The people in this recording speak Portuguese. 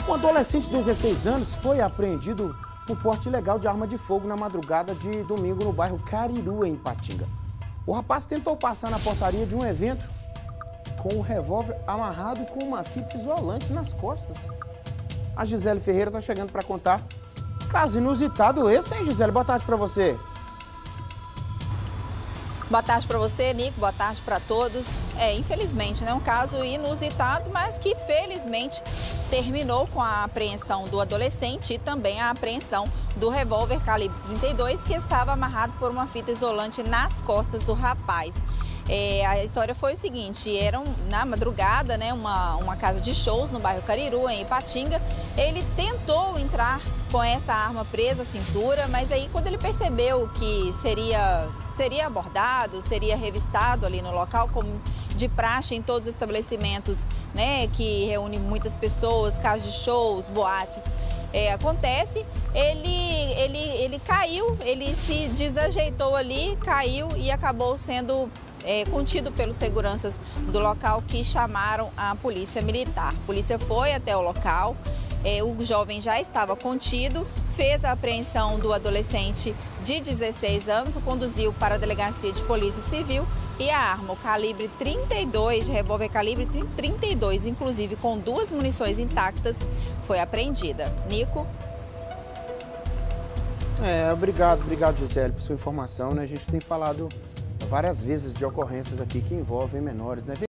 Um adolescente de 16 anos foi apreendido por porte ilegal de arma de fogo na madrugada de domingo no bairro Cariru, em Ipatinga. O rapaz tentou passar na portaria de um evento com um revólver amarrado com uma fita isolante nas costas. A Gisele Ferreira está chegando para contar. Caso inusitado esse, hein, Gisele? Boa tarde para você. Boa tarde para você, Nico. Boa tarde para todos. Infelizmente, né, um caso inusitado, mas que felizmente terminou com a apreensão do adolescente e também a apreensão do revólver calibre 32 que estava amarrado por uma fita isolante nas costas do rapaz. A história foi o seguinte: era na madrugada, né, uma casa de shows no bairro Cariru, em Ipatinga. Ele tentou entrar com essa arma presa à cintura, mas aí quando ele percebeu que seria abordado, seria revistado ali no local, como de praxe em todos os estabelecimentos, né, que reúne muitas pessoas, casas de shows, boates, acontece, ele caiu, ele se desajeitou ali, caiu e acabou sendo contido pelos seguranças do local, que chamaram a polícia militar. A polícia foi até o local, o jovem já estava contido, fez a apreensão do adolescente de 16 anos, o conduziu para a delegacia de polícia civil e a arma, o calibre 32, de revólver calibre 32, inclusive com 2 munições intactas, foi apreendida. Nico? Obrigado, Gisele, por sua informação, né? A gente tem falado várias vezes de ocorrências aqui que envolvem menores, né?